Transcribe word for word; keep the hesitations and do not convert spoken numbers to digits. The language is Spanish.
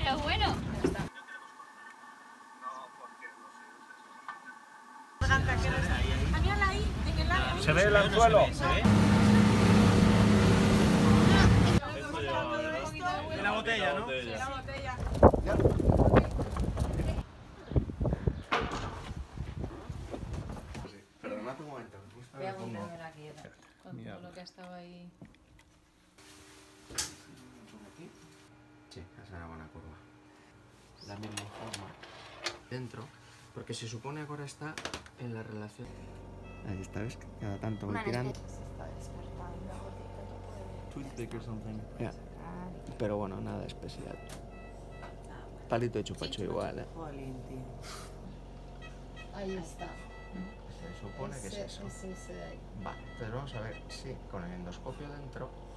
Pero bueno. Ya está. ¿Se ve el anzuelo? ¿Se ve? En la botella, ¿no? En la botella. Perdonad un momento. Voy a ponerme aquí, con todo lo que estaba ahí. Sí, esa era buena curva. La misma forma dentro, porque se supone que ahora está en la relación. Ahí está, ves, cada tanto voy tirando. Toothpick or something. Yeah. Pero bueno, nada especial. Palito de chupacho igual, ¿eh? Ahí está. Se supone que es eso. Ese, ese de ahí. Va, entonces vamos a ver si con el endoscopio dentro